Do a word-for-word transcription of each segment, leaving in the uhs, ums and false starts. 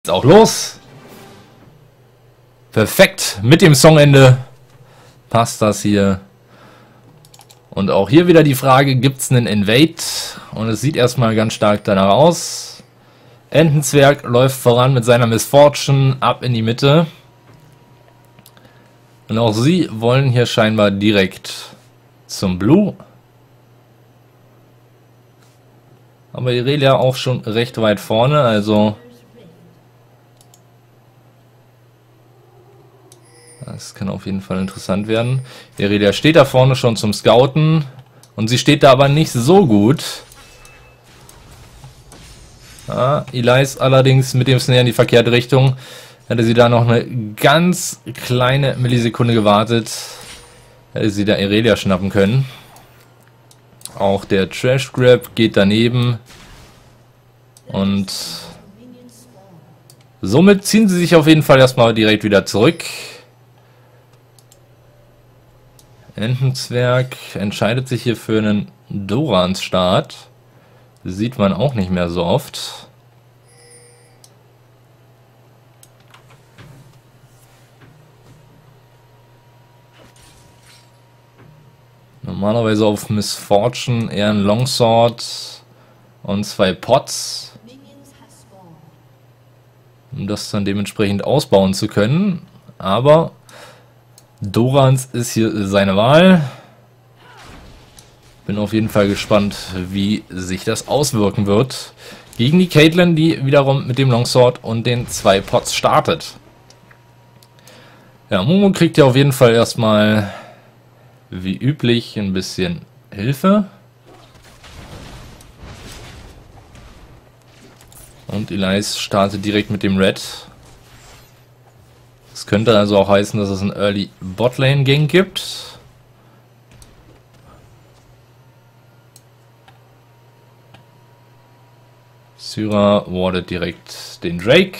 Auch los. Perfekt. Mit dem Songende passt das hier. Und auch hier wieder die Frage, gibt es einen Invade? Und es sieht erstmal ganz stark danach aus. Entenzwerg läuft voran mit seiner Misfortune ab in die Mitte. Und auch sie wollen hier scheinbar direkt zum Blue. Aber Irelia auch schon recht weit vorne, also das kann auf jeden Fall interessant werden. Irelia steht da vorne schon zum Scouten. Und sie steht da aber nicht so gut. Ja, Elise allerdings mit dem Snare in die verkehrte Richtung. Hätte sie da noch eine ganz kleine Millisekunde gewartet, hätte sie da Irelia schnappen können. Auch der Trash Grab geht daneben. Und somit ziehen sie sich auf jeden Fall erstmal direkt wieder zurück. Entenzwerg entscheidet sich hier für einen Dorans-Start. Sieht man auch nicht mehr so oft. Normalerweise auf Misfortune eher ein Longsword und zwei Pots, um das dann dementsprechend ausbauen zu können. Aber Dorans ist hier seine Wahl. Bin auf jeden Fall gespannt, wie sich das auswirken wird gegen die Caitlyn, die wiederum mit dem Longsword und den zwei Pots startet. Ja, Momo kriegt ja auf jeden Fall erstmal wie üblich ein bisschen Hilfe. Und Elise startet direkt mit dem Red. Das könnte also auch heißen, dass es einen Early Botlane Gank gibt. Syra wardet direkt den Drake.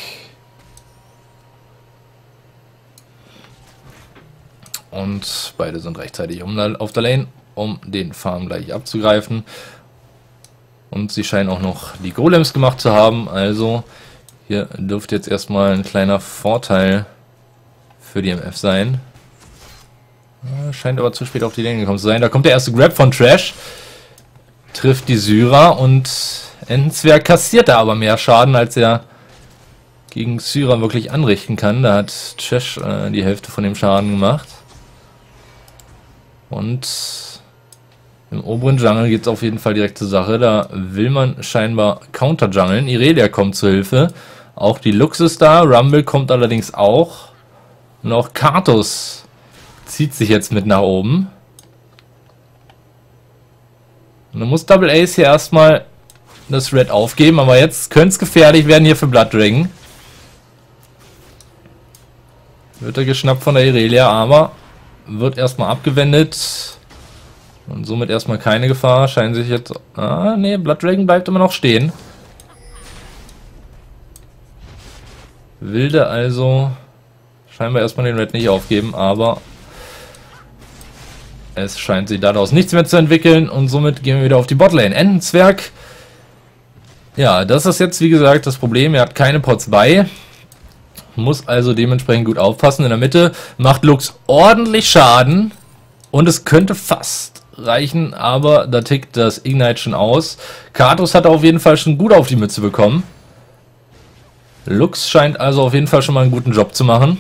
Und beide sind rechtzeitig um, auf der Lane, um den Farm gleich abzugreifen. Und sie scheinen auch noch die Golems gemacht zu haben. Also hier dürfte jetzt erstmal ein kleiner Vorteil für die M F sein. Scheint aber zu spät auf die Lane gekommen zu sein. Da kommt der erste Grab von Trash. Trifft die Syra und Entenzwerg kassiert da aber mehr Schaden, als er gegen Syra wirklich anrichten kann. Da hat Trash äh, die Hälfte von dem Schaden gemacht. Und im oberen Jungle geht es auf jeden Fall direkt zur Sache. Da will man scheinbar counter-jungeln. Irelia kommt zur Hilfe. Auch die Lux ist da. Rumble kommt allerdings auch. Und auch Karthus zieht sich jetzt mit nach oben. Und dann muss Double Ace hier erstmal das Red aufgeben. Aber jetzt könnte es gefährlich werden hier für Blood Dragon. Wird er geschnappt von der Irelia, aber wird erstmal abgewendet. Und somit erstmal keine Gefahr. Scheinen sich jetzt... Ah, nee, Blood Dragon bleibt immer noch stehen. Wilde also scheinbar erstmal den Red nicht aufgeben, aber es scheint sich daraus nichts mehr zu entwickeln und somit gehen wir wieder auf die Botlane. Entenzwerg. Ja, das ist jetzt wie gesagt das Problem. Er hat keine Pots bei. Muss also dementsprechend gut aufpassen. In der Mitte macht Lux ordentlich Schaden. Und es könnte fast reichen, aber da tickt das Ignite schon aus. Karthus hat auf jeden Fall schon gut auf die Mütze bekommen. Lux scheint also auf jeden Fall schon mal einen guten Job zu machen.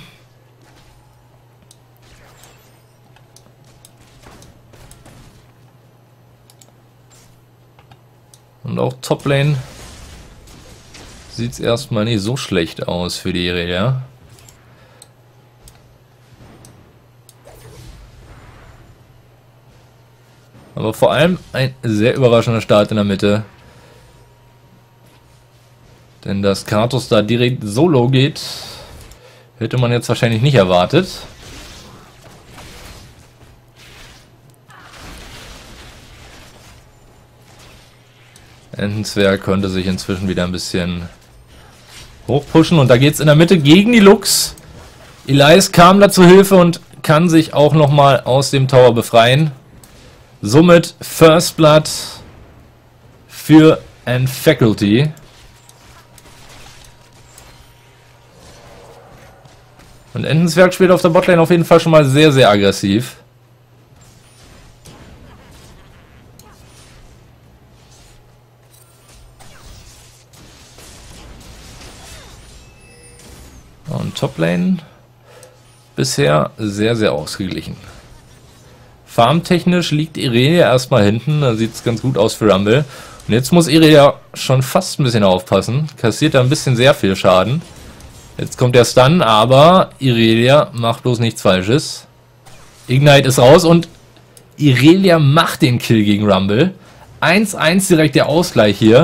Und auch Toplane sieht es erstmal nicht so schlecht aus für die Irelia. Aber vor allem ein sehr überraschender Start in der Mitte. Denn dass Karthus da direkt solo geht, hätte man jetzt wahrscheinlich nicht erwartet. Entenzwerg könnte sich inzwischen wieder ein bisschen hochpushen. Und da geht es in der Mitte gegen die Lux. Elise kam da zu Hilfe und kann sich auch nochmal aus dem Tower befreien. Somit First Blood für N Faculty. Und Entenzwerg spielt auf der Botlane auf jeden Fall schon mal sehr, sehr aggressiv. Und Toplane bisher sehr, sehr ausgeglichen. Farmtechnisch liegt Irelia erstmal hinten, da sieht es ganz gut aus für Rumble. Und jetzt muss Irelia schon fast ein bisschen aufpassen, kassiert da ein bisschen sehr viel Schaden. Jetzt kommt der Stun, aber Irelia macht bloß nichts Falsches. Ignite ist raus und Irelia macht den Kill gegen Rumble. eins eins direkt der Ausgleich hier.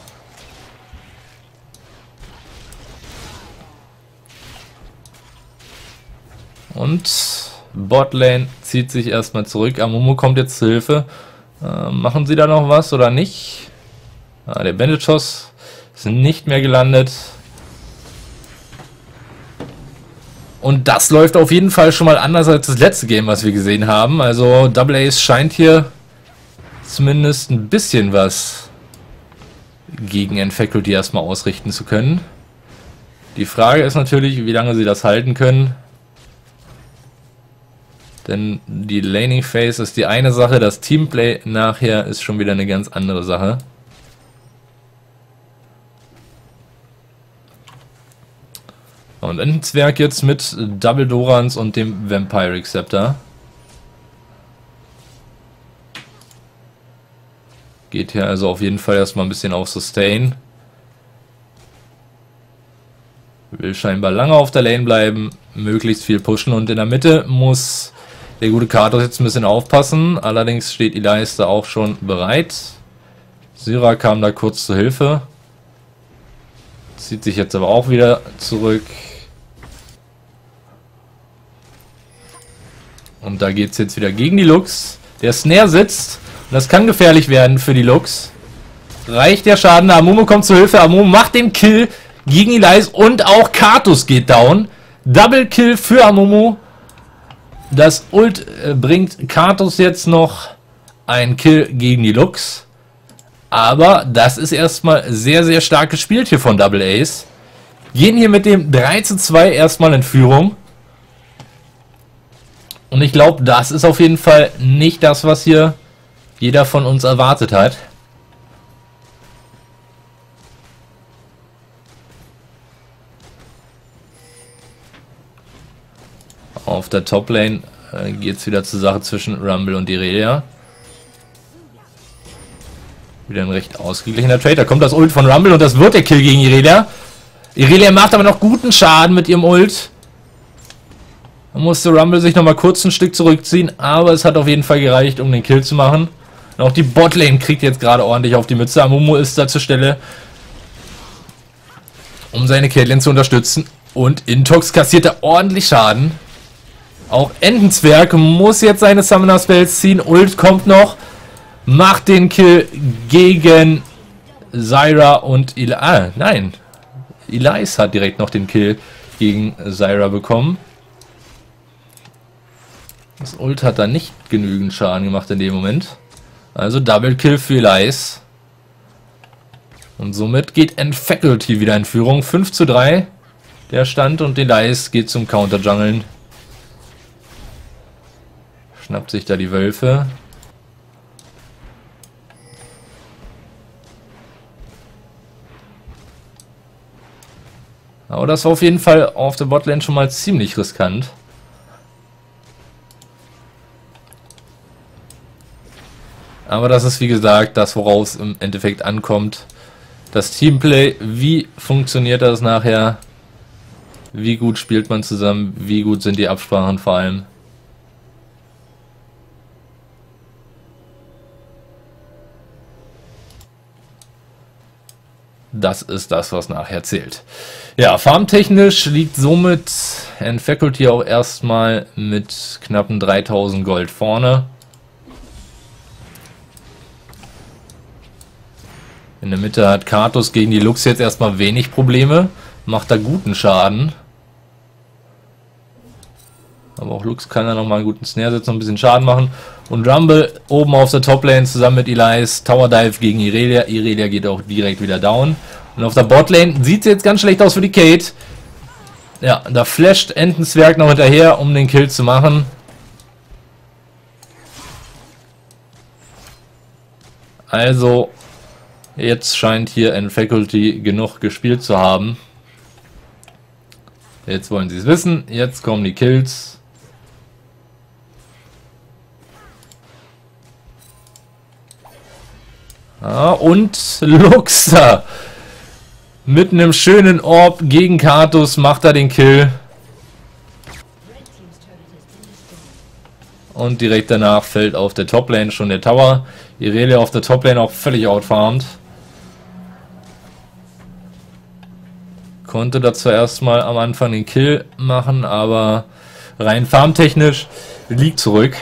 Und Botlane zieht sich erstmal zurück. Amumu kommt jetzt zur Hilfe. Äh, machen sie da noch was oder nicht? Ah, der Bandit-Schuss ist nicht mehr gelandet. Und das läuft auf jeden Fall schon mal anders als das letzte Game, was wir gesehen haben. Also Double Ace scheint hier zumindest ein bisschen was gegen N-Faculty erstmal ausrichten zu können. Die Frage ist natürlich, wie lange sie das halten können. Denn die Laning Phase ist die eine Sache, das Teamplay nachher ist schon wieder eine ganz andere Sache. Und Entenzwerg jetzt mit Double Dorans und dem Vampiric Scepter. Geht hier also auf jeden Fall erstmal ein bisschen auf Sustain. Will scheinbar lange auf der Lane bleiben, möglichst viel pushen und in der Mitte muss der gute Karthus jetzt ein bisschen aufpassen. Allerdings steht Elias da auch schon bereit. Syra kam da kurz zur Hilfe. Zieht sich jetzt aber auch wieder zurück. Und da geht es jetzt wieder gegen die Lux. Der Snare sitzt. Und das kann gefährlich werden für die Lux. Reicht der Schaden. Amumu kommt zur Hilfe. Amumu macht den Kill gegen Elias. Und auch Karthus geht down. Double Kill für Amumu. Das Ult äh, bringt Karthus jetzt noch einen Kill gegen die Lux. Aber das ist erstmal sehr, sehr stark gespielt hier von Double Ace. Gehen hier mit dem drei zu zwei erstmal in Führung. Und ich glaube, das ist auf jeden Fall nicht das, was hier jeder von uns erwartet hat. Auf der Toplane äh, geht es wieder zur Sache zwischen Rumble und Irelia. Wieder ein recht ausgeglichener Trade. Da kommt das Ult von Rumble und das wird der Kill gegen Irelia. Irelia macht aber noch guten Schaden mit ihrem Ult. Da musste Rumble sich nochmal kurz ein Stück zurückziehen, aber es hat auf jeden Fall gereicht, um den Kill zu machen. Und auch die Botlane kriegt jetzt gerade ordentlich auf die Mütze. Amumu ist da zur Stelle, um seine Caitlyn zu unterstützen. Und Intox kassiert da ordentlich Schaden. Auch Entenzwerg muss jetzt seine Summoner Spells ziehen. Ult kommt noch. Macht den Kill gegen Zyra und Eli. Ah, nein. Elias hat direkt noch den Kill gegen Zyra bekommen. Das Ult hat da nicht genügend Schaden gemacht in dem Moment. Also Double Kill für Elias. Und somit geht N-Faculty wieder in Führung. fünf zu drei der Stand und Elias geht zum Counter-Jungeln. Schnappt sich da die Wölfe. Aber das war auf jeden Fall auf der Botlane schon mal ziemlich riskant. Aber das ist wie gesagt das, woraus im Endeffekt ankommt. Das Teamplay, wie funktioniert das nachher? Wie gut spielt man zusammen? Wie gut sind die Absprachen vor allem? Das ist das, was nachher zählt. Ja, farmtechnisch liegt somit N-Faculty auch erstmal mit knappen dreitausend Gold vorne. In der Mitte hat Karthus gegen die Lux jetzt erstmal wenig Probleme. Macht da guten Schaden. Aber auch Lux kann da nochmal einen guten Snare setzen und ein bisschen Schaden machen. Und Rumble oben auf der Toplane zusammen mit Elias. Tower Dive gegen Irelia. Irelia geht auch direkt wieder down. Und auf der Botlane sieht es jetzt ganz schlecht aus für die Kate. Ja, da flasht Entenzwerg noch hinterher, um den Kill zu machen. Also, jetzt scheint hier End Faculty genug gespielt zu haben. Jetzt wollen sie es wissen. Jetzt kommen die Kills. Ah, und Luxer. Mit einem schönen Orb gegen Karthus macht er den Kill. Und direkt danach fällt auf der Toplane schon der Tower. Irelia auf der Toplane auch völlig outfarmed. Konnte da zwar erstmal am Anfang den Kill machen, aber rein farmtechnisch liegt zurück.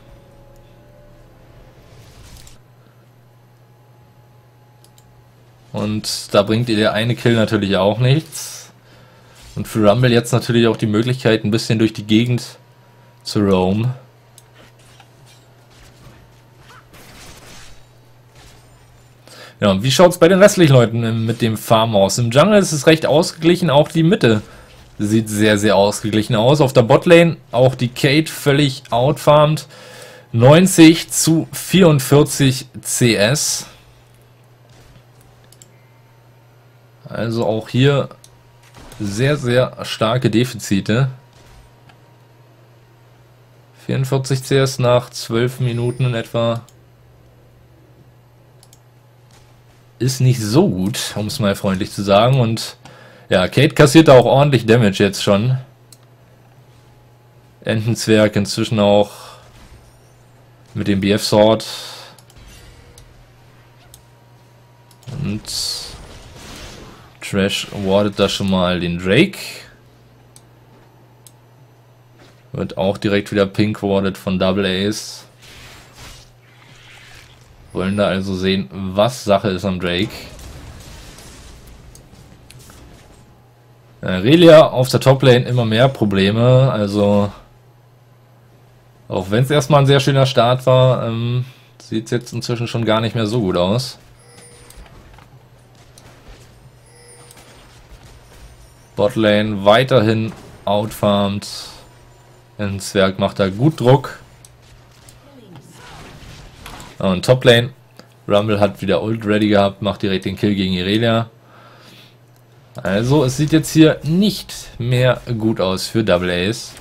Und da bringt ihr der eine Kill natürlich auch nichts. Und für Rumble jetzt natürlich auch die Möglichkeit, ein bisschen durch die Gegend zu roamen. Ja, und wie schaut es bei den restlichen Leuten mit dem Farm aus? Im Jungle ist es recht ausgeglichen, auch die Mitte sieht sehr, sehr ausgeglichen aus. Auf der Botlane auch die Kate völlig outfarmed. neunzig zu vierundvierzig C S. Also auch hier sehr, sehr starke Defizite. vierundvierzig C S nach zwölf Minuten in etwa. Ist nicht so gut, um es mal freundlich zu sagen. Und ja, Kate kassiert auch ordentlich Damage jetzt schon. Entenzwerg inzwischen auch mit dem B F Sword. Und Trash awardet da schon mal den Drake. Wird auch direkt wieder pink awardet von Double Ace. Wollen da also sehen, was Sache ist am Drake. Äh, Relia auf der Toplane immer mehr Probleme. Also, auch wenn es erstmal ein sehr schöner Start war, ähm, sieht es jetzt inzwischen schon gar nicht mehr so gut aus. Botlane weiterhin outfarmed. Entenzwerg macht da gut Druck. Und Toplane. Rumble hat wieder Ult ready gehabt, macht direkt den Kill gegen Irelia. Also, es sieht jetzt hier nicht mehr gut aus für Double Ace.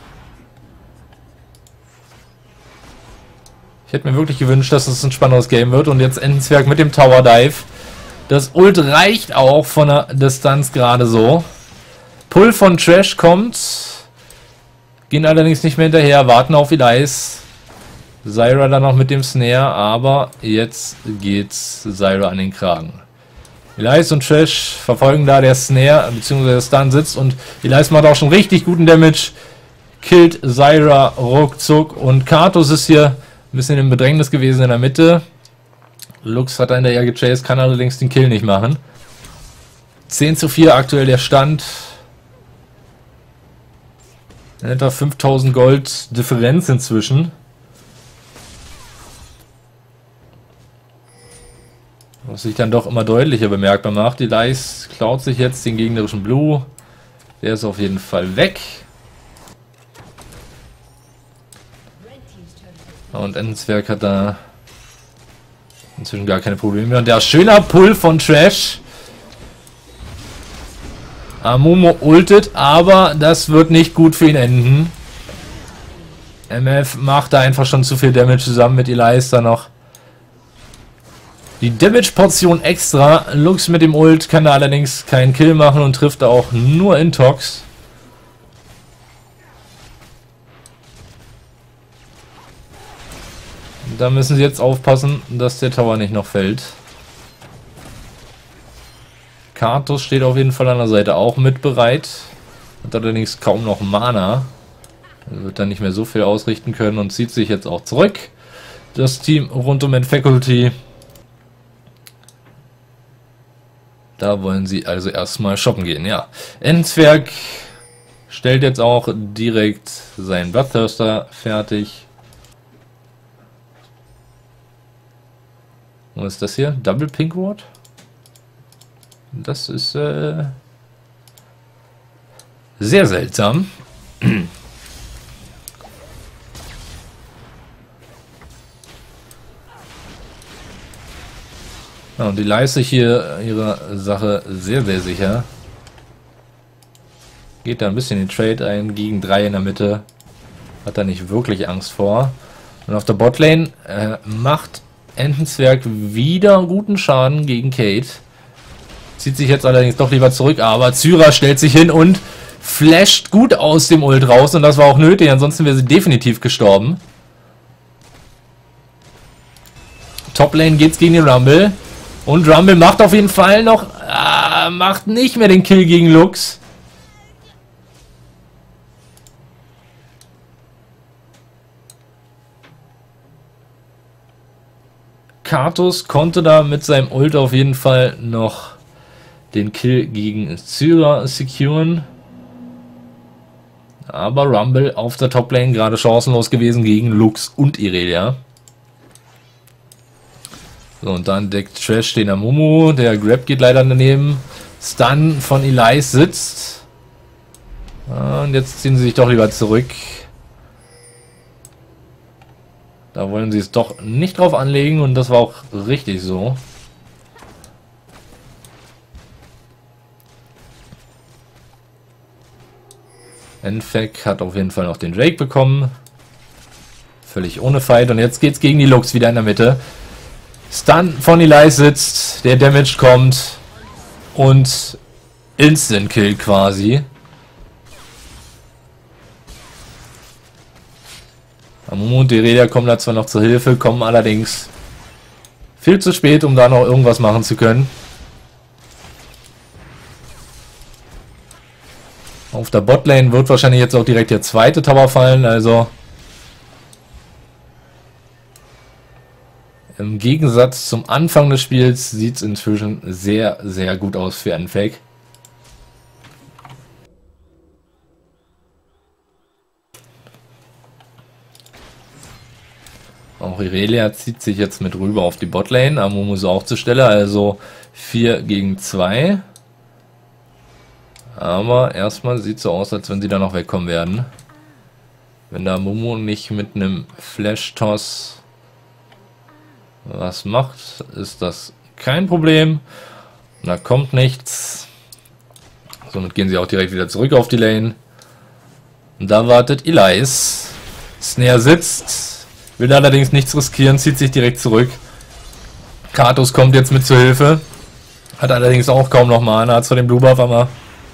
Ich hätte mir wirklich gewünscht, dass es ein spannendes Game wird. Und jetzt Entenzwerg mit dem Tower Dive. Das Ult reicht auch von der Distanz gerade so. Pull von Trash kommt. Gehen allerdings nicht mehr hinterher, warten auf Elias. Zyra dann noch mit dem Snare, aber jetzt geht's Zyra an den Kragen. Elias und Trash verfolgen da der Snare, beziehungsweise der Stun sitzt und Elias macht auch schon richtig guten Damage. Killt Zyra ruckzuck und Karthus ist hier ein bisschen im Bedrängnis gewesen in der Mitte. Lux hat er hinterher gechased, kann allerdings den Kill nicht machen. zehn zu vier aktuell der Stand. Etwa fünftausend Gold Differenz inzwischen. Was sich dann doch immer deutlicher bemerkbar macht. Elias klaut sich jetzt den gegnerischen Blue. Der ist auf jeden Fall weg. Und Entenzwerg hat da inzwischen gar keine Probleme mehr. Und der schöner Pull von Trash. Amumu ultet, aber das wird nicht gut für ihn enden. M F macht da einfach schon zu viel Damage zusammen mit Elias da noch. Die Damage-Portion extra. Lux mit dem Ult kann da allerdings keinen Kill machen und trifft auch nur Intox. Da müssen sie jetzt aufpassen, dass der Tower nicht noch fällt. Karthus steht auf jeden Fall an der Seite auch mit bereit. Hat allerdings kaum noch Mana. Er wird dann nicht mehr so viel ausrichten können und zieht sich jetzt auch zurück. Das Team rund um End Faculty. Da wollen sie also erstmal shoppen gehen, ja. Entenzwerg stellt jetzt auch direkt seinen Bloodthirster fertig. Was ist das hier? Double Pink Ward? Das ist, äh... Sehr seltsam. Ja, und die leistet hier ihre Sache sehr, sehr sicher. Geht da ein bisschen den Trade ein, gegen drei in der Mitte. Hat da nicht wirklich Angst vor. Und auf der Botlane äh, macht Entenzwerg wieder guten Schaden gegen Kate. Zieht sich jetzt allerdings doch lieber zurück, aber Zyra stellt sich hin und flasht gut aus dem Ult raus. Und das war auch nötig, ansonsten wäre sie definitiv gestorben. Toplane geht's gegen den Rumble. Und Rumble macht auf jeden Fall noch... Ah, macht nicht mehr den Kill gegen Lux. Karthus konnte da mit seinem Ult auf jeden Fall noch den Kill gegen Zyra securen. Aber Rumble auf der Toplane gerade chancenlos gewesen gegen Lux und Irelia. So, und dann deckt Trash den Amumu. Der Grab geht leider daneben. Stun von Elias sitzt. Und jetzt ziehen sie sich doch lieber zurück. Da wollen sie es doch nicht drauf anlegen und das war auch richtig so. Enfek hat auf jeden Fall noch den Drake bekommen. Völlig ohne Fight. Und jetzt geht's gegen die Lux wieder in der Mitte. Stun von Elias sitzt. Der Damage kommt. Und Instant Kill quasi. Amumu und Irelia kommen da zwar noch zur Hilfe, kommen allerdings viel zu spät, um da noch irgendwas machen zu können. Auf der Botlane wird wahrscheinlich jetzt auch direkt der zweite Tower fallen, also im Gegensatz zum Anfang des Spiels sieht es inzwischen sehr, sehr gut aus für Enfek. Auch Irelia zieht sich jetzt mit rüber auf die Botlane. Amumu ist auch zur Stelle, also vier gegen zwei. Aber erstmal sieht es so aus, als wenn sie da noch wegkommen werden. Wenn da Amumu nicht mit einem Flash-Toss was macht, ist das kein Problem. Da kommt nichts. Somit gehen sie auch direkt wieder zurück auf die Lane. Und da wartet Elias. Snare sitzt. Will allerdings nichts riskieren, zieht sich direkt zurück. Karthus kommt jetzt mit zur Hilfe. Hat allerdings auch kaum noch Mana, hat zwar den Blue Buff, aber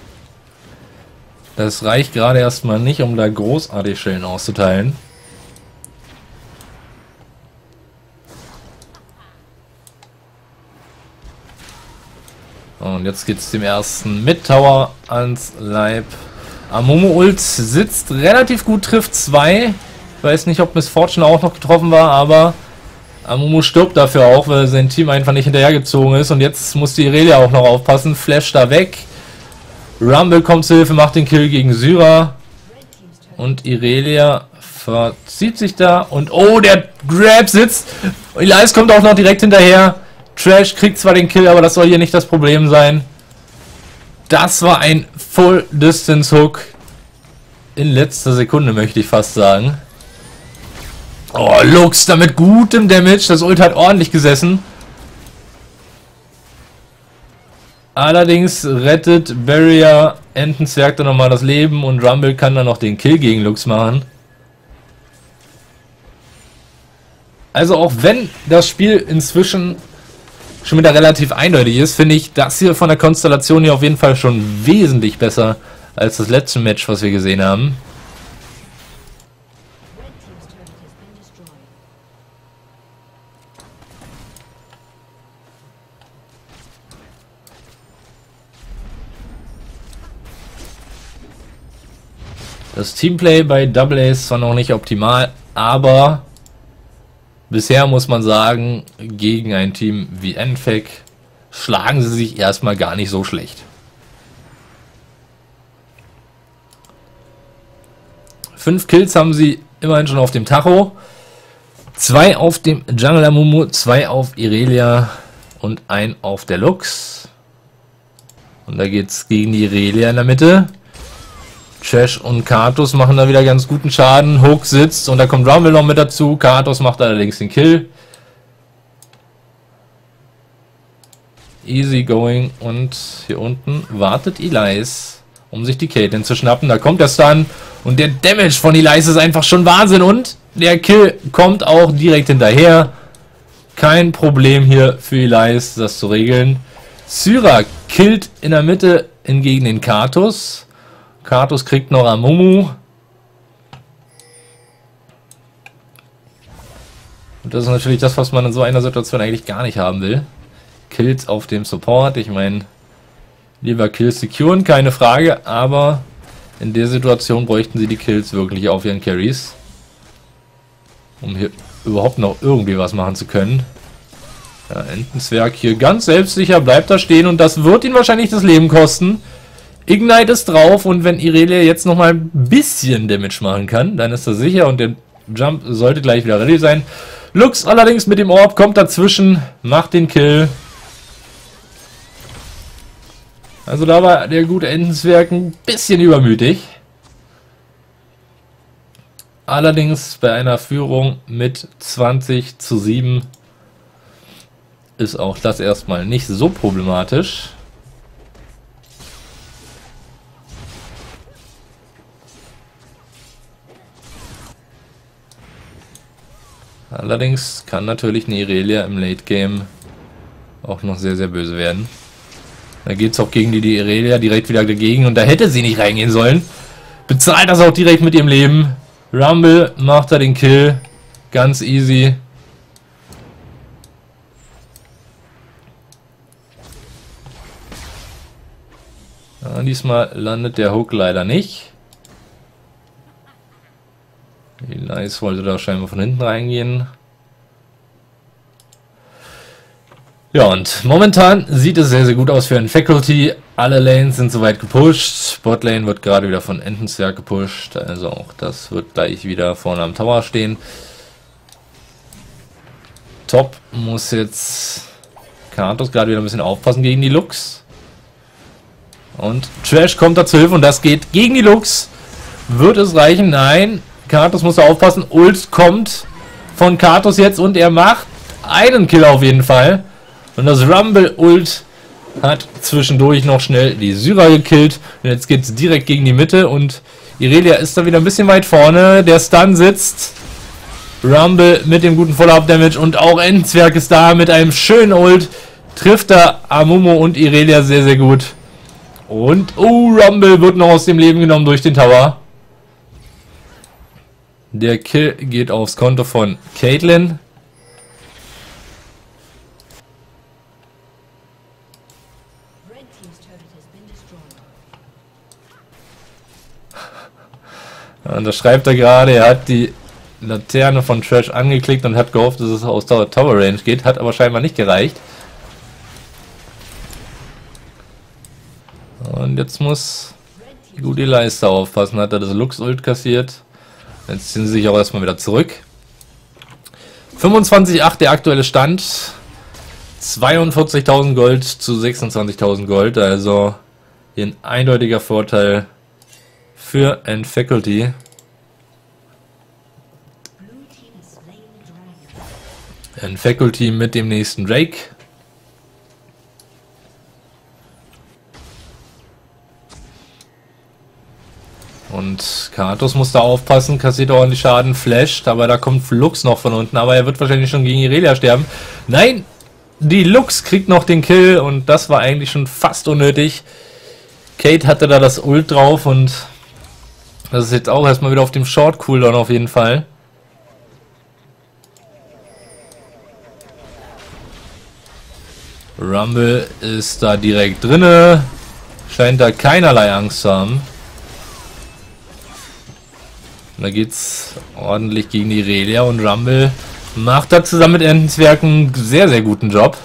das reicht gerade erstmal nicht, um da großartig Schellen auszuteilen. Und jetzt geht es dem ersten Mid-Tower ans Leib. Amumu Ult sitzt relativ gut, trifft zwei. Ich weiß nicht, ob Miss Fortune auch noch getroffen war, aber Amumu stirbt dafür auch, weil sein Team einfach nicht hinterhergezogen ist. Und jetzt muss die Irelia auch noch aufpassen. Flash da weg. Rumble kommt zur Hilfe, macht den Kill gegen Zyra. Und Irelia verzieht sich da. Und oh, der Grab sitzt. Elias kommt auch noch direkt hinterher. Trash kriegt zwar den Kill, aber das soll hier nicht das Problem sein. Das war ein Full-Distance-Hook. In letzter Sekunde, möchte ich fast sagen. Oh, Lux da mit gutem Damage. Das Ult hat ordentlich gesessen. Allerdings rettet Barrier Entenzwerg dann nochmal das Leben und Rumble kann dann noch den Kill gegen Lux machen. Also auch wenn das Spiel inzwischen schon wieder relativ eindeutig ist, finde ich das hier von der Konstellation hier auf jeden Fall schon wesentlich besser als das letzte Match, was wir gesehen haben. Das Teamplay bei Double A ist zwar noch nicht optimal, aber bisher muss man sagen, gegen ein Team wie Enfek schlagen sie sich erstmal gar nicht so schlecht. Fünf Kills haben sie immerhin schon auf dem Tacho. Zwei auf dem Jungle Amumu, zwei auf Irelia und ein auf der Lux. Und da geht es gegen die Irelia in der Mitte. Trash und Karthus machen da wieder ganz guten Schaden. Hook sitzt und da kommt Rumble noch mit dazu. Karthus macht allerdings den Kill. Easy going. Und hier unten wartet Elise, um sich die Caitlyn zu schnappen. Da kommt der Stun und der Damage von Elise ist einfach schon Wahnsinn. Und der Kill kommt auch direkt hinterher. Kein Problem hier für Elise, das zu regeln. Zyra killt in der Mitte hingegen den Karthus. Karthus kriegt noch Amumu. Und das ist natürlich das, was man in so einer Situation eigentlich gar nicht haben will. Kills auf dem Support. Ich meine, lieber Kills securen, keine Frage. Aber in der Situation bräuchten sie die Kills wirklich auf ihren Carries. Um hier überhaupt noch irgendwie was machen zu können. Ja, Entenzwerg hier ganz selbstsicher bleibt da stehen. Und das wird ihn wahrscheinlich das Leben kosten. Ignite ist drauf und wenn Irelia jetzt nochmal ein bisschen Damage machen kann, dann ist das sicher und der Jump sollte gleich wieder ready sein. Lux allerdings mit dem Orb kommt dazwischen, macht den Kill. Also da war der gute Entenzwerg ein bisschen übermütig. Allerdings bei einer Führung mit zwanzig zu sieben ist auch das erstmal nicht so problematisch. Allerdings kann natürlich eine Irelia im Late Game auch noch sehr, sehr böse werden. Da geht es auch gegen die, die Irelia direkt wieder dagegen und da hätte sie nicht reingehen sollen. Bezahlt das auch direkt mit ihrem Leben. Rumble macht da den Kill. Ganz easy. Ja, diesmal landet der Hook leider nicht. Elise wollte da scheinbar von hinten reingehen. Ja, und momentan sieht es sehr, sehr gut aus für einen Faculty. Alle Lanes sind soweit gepusht. Botlane wird gerade wieder von Entenzwerg gepusht. Also auch das wird gleich wieder vorne am Tower stehen. Top muss jetzt Karthus gerade wieder ein bisschen aufpassen gegen die Lux. Und Trash kommt da zu Hilfe und das geht gegen die Lux. Wird es reichen? Nein. Karthus muss da aufpassen. Ult kommt von Karthus jetzt und er macht einen Kill auf jeden Fall. Und das Rumble Ult hat zwischendurch noch schnell die Zyra gekillt. Und jetzt geht es direkt gegen die Mitte und Irelia ist da wieder ein bisschen weit vorne. Der Stun sitzt. Rumble mit dem guten Follow-Up-Damage und auch Entenzwerg ist da mit einem schönen Ult. Trifft da Amumu und Irelia sehr, sehr gut. Und, oh, Rumble wird noch aus dem Leben genommen durch den Tower. Der Kill geht aufs Konto von Caitlyn. Und da schreibt er gerade, er hat die Laterne von Trash angeklickt und hat gehofft, dass es aus Tower Range geht. Hat aber scheinbar nicht gereicht. Und jetzt muss die gute Elise aufpassen. Hat er das Lux-Ult kassiert. Jetzt ziehen sie sich auch erstmal wieder zurück. fünfundzwanzig Komma acht der aktuelle Stand. zweiundvierzigtausend Gold zu sechsundzwanzigtausend Gold. Also hier ein eindeutiger Vorteil für ein Faculty. Ein Faculty mit dem nächsten Drake. Und Karthus muss da aufpassen, kassiert ordentlich Schaden, flasht, aber da kommt Lux noch von unten, aber er wird wahrscheinlich schon gegen Irelia sterben. Nein, die Lux kriegt noch den Kill und das war eigentlich schon fast unnötig. Kate hatte da das Ult drauf und das ist jetzt auch erstmal wieder auf dem Short Cooldown auf jeden Fall. Rumble ist da direkt drinne, scheint da keinerlei Angst zu haben. Da geht's ordentlich gegen die Irelia und Rumble macht da zusammen mit Entenzwerg einen sehr, sehr guten Job.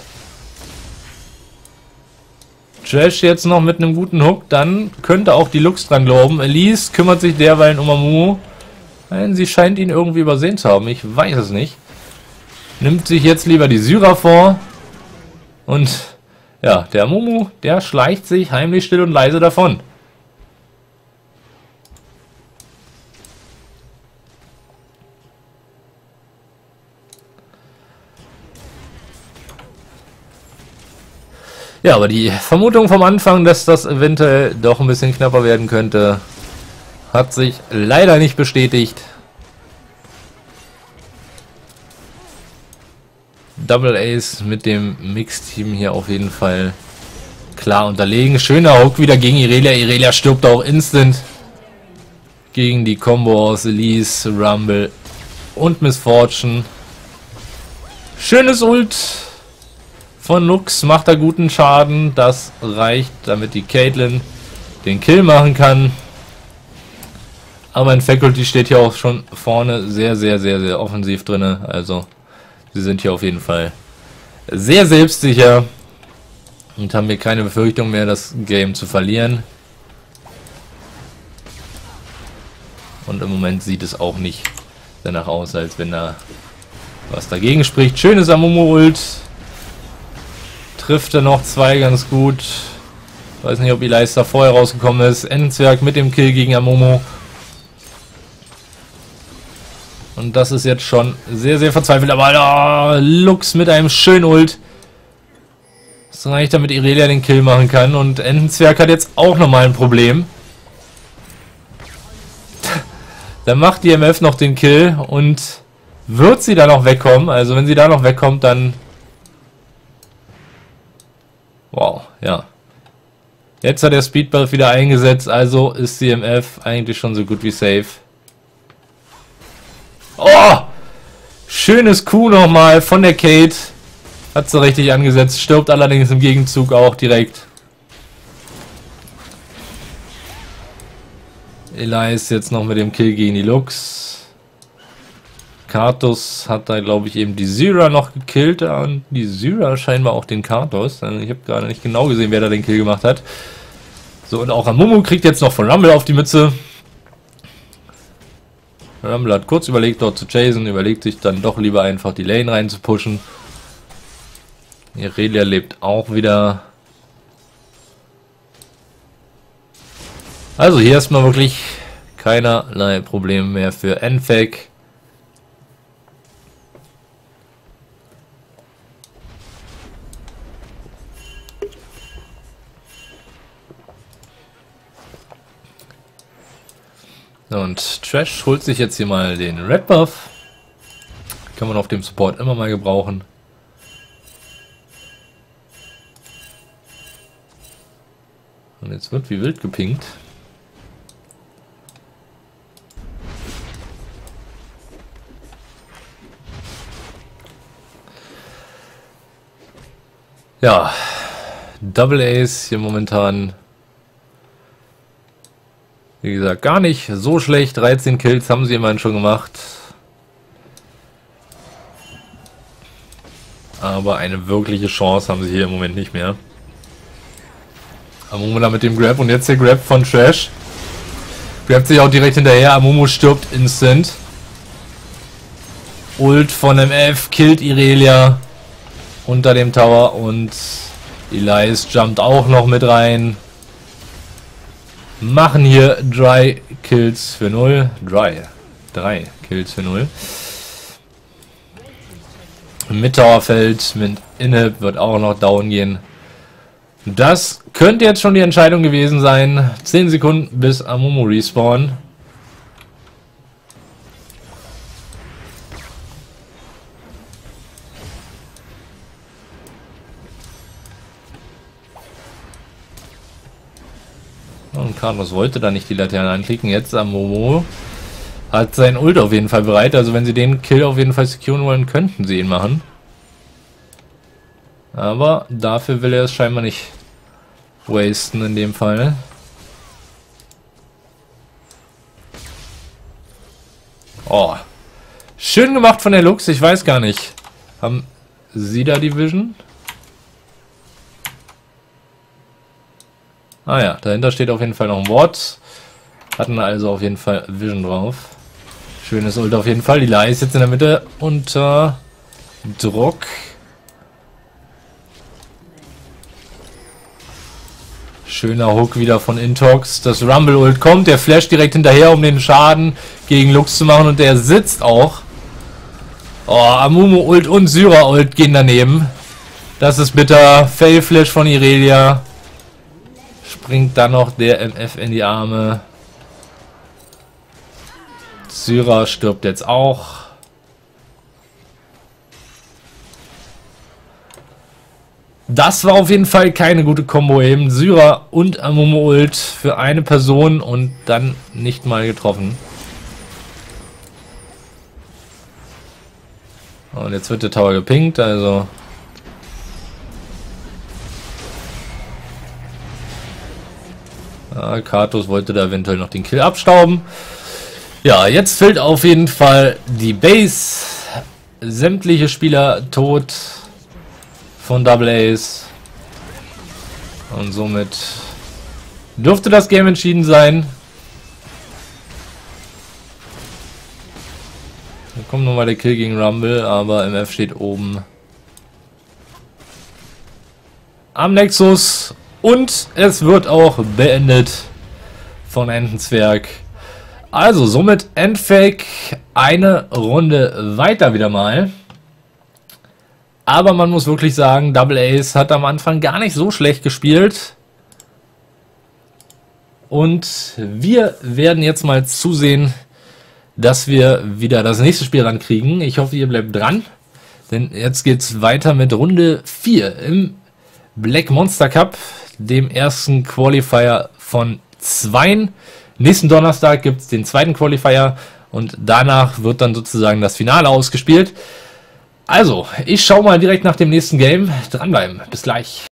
Trash jetzt noch mit einem guten Hook, dann könnte auch die Lux dran glauben. Elise kümmert sich derweil um Amumu. Nein, sie scheint ihn irgendwie übersehen zu haben, ich weiß es nicht. Nimmt sich jetzt lieber die Zyra vor. Und ja, der Amumu, der schleicht sich heimlich still und leise davon. Ja, aber die Vermutung vom Anfang, dass das eventuell doch ein bisschen knapper werden könnte, hat sich leider nicht bestätigt. Double Ace mit dem Mix-Team hier auf jeden Fall klar unterlegen. Schöner Hook wieder gegen Irelia. Irelia stirbt auch instant gegen die Combo aus Elise, Rumble und Miss Fortune. Schönes Ult von Lux, macht da guten Schaden. Das reicht, damit die Caitlyn den Kill machen kann. Aber ein Faculty steht hier auch schon vorne sehr, sehr, sehr, sehr offensiv drin. Also sie sind hier auf jeden Fall sehr selbstsicher und haben hier keine Befürchtung mehr, das Game zu verlieren. Und im Moment sieht es auch nicht danach aus, als wenn da was dagegen spricht. Schönes Amumu-Ult. Trifft er noch zwei ganz gut. Weiß nicht, ob Elise da vorher rausgekommen ist. Endzwerg mit dem Kill gegen Amumu. Und das ist jetzt schon sehr, sehr verzweifelt. Aber oh, Lux mit einem schönen Ult. Das reicht, damit Irelia den Kill machen kann. Und Endzwerg hat jetzt auch nochmal ein Problem. Dann macht die M F noch den Kill und wird sie da noch wegkommen. Also wenn sie da noch wegkommt, dann... Wow, ja. Jetzt hat der Speedbuff wieder eingesetzt, also ist die M F eigentlich schon so gut wie safe. Oh! Schönes Q nochmal von der Kate. Hat sie richtig angesetzt, stirbt allerdings im Gegenzug auch direkt. Elise jetzt noch mit dem Kill gegen die Lux. Karthus hat da, glaube ich, eben die Zyra noch gekillt. Und die Zyra scheinbar auch den Karthus. Also ich habe gerade nicht genau gesehen, wer da den Kill gemacht hat. So, und auch Amumu kriegt jetzt noch von Rumble auf die Mütze. Rumble hat kurz überlegt, dort zu chasen. Überlegt sich dann doch lieber einfach die Lane rein zu pushen. Irelia lebt auch wieder. Also hier erstmal wirklich keinerlei Probleme mehr für N F A Q. Und Trash holt sich jetzt hier mal den Red Buff. Kann man auf dem Support immer mal gebrauchen. Und jetzt wird wie wild gepinkt. Ja, Double Ace hier momentan, wie gesagt, gar nicht so schlecht. dreizehn Kills haben sie immerhin schon gemacht. Aber eine wirkliche Chance haben sie hier im Moment nicht mehr. Amumu da mit dem Grab und jetzt der Grab von Trash. Grabt sich auch direkt hinterher. Amumu stirbt instant. Ult von M F killt Irelia unter dem Tower und Elise jumpt auch noch mit rein. Machen hier drei Kills für null. Drei. Drei Kills für null. Mit Towerfeld, mit Inhib wird auch noch down gehen. Das könnte jetzt schon die Entscheidung gewesen sein. zehn Sekunden bis Amumu respawn. Und Carlos wollte da nicht die Laterne anklicken. Jetzt Amumu hat sein Ult auf jeden Fall bereit. Also wenn sie den Kill auf jeden Fall securen wollen, könnten sie ihn machen. Aber dafür will er es scheinbar nicht wasten in dem Fall. Oh. Schön gemacht von der Lux. Ich weiß gar nicht. Haben sie da die Vision? Ah ja, dahinter steht auf jeden Fall noch ein Ward. Hatten also auf jeden Fall Vision drauf. Schönes Ult auf jeden Fall. Die Lai ist jetzt in der Mitte unter Druck. Schöner Hook wieder von Intox. Das Rumble Ult kommt. Der Flash direkt hinterher, um den Schaden gegen Lux zu machen. Und der sitzt auch. Oh, Amumu Ult und Zyra Ult gehen daneben. Das ist bitter. Fail Flash von Irelia. Springt dann noch der M F in die Arme. Syra stirbt jetzt auch. Das war auf jeden Fall keine gute Kombo eben. Syra und Amumu Ult für eine Person und dann nicht mal getroffen. Und jetzt wird der Tower gepinkt, also... Ja, Kratos wollte da eventuell noch den Kill abstauben. Ja, jetzt fehlt auf jeden Fall die Base. Sämtliche Spieler tot von Double Ace. Und somit dürfte das Game entschieden sein. Da kommt nochmal der Kill gegen Rumble, aber M F steht oben am Nexus. Und es wird auch beendet von Entenzwerg. Also somit Endfake eine Runde weiter wieder mal. Aber man muss wirklich sagen, Double Ace hat am Anfang gar nicht so schlecht gespielt. Und wir werden jetzt mal zusehen, dass wir wieder das nächste Spiel rankriegen. Ich hoffe, ihr bleibt dran. Denn jetzt geht es weiter mit Runde vier im Black Monster Cup, dem ersten Qualifier von zweien. Nächsten Donnerstag gibt es den zweiten Qualifier und danach wird dann sozusagen das Finale ausgespielt. Also, ich schaue mal direkt nach dem nächsten Game. Dranbleiben. Bis gleich.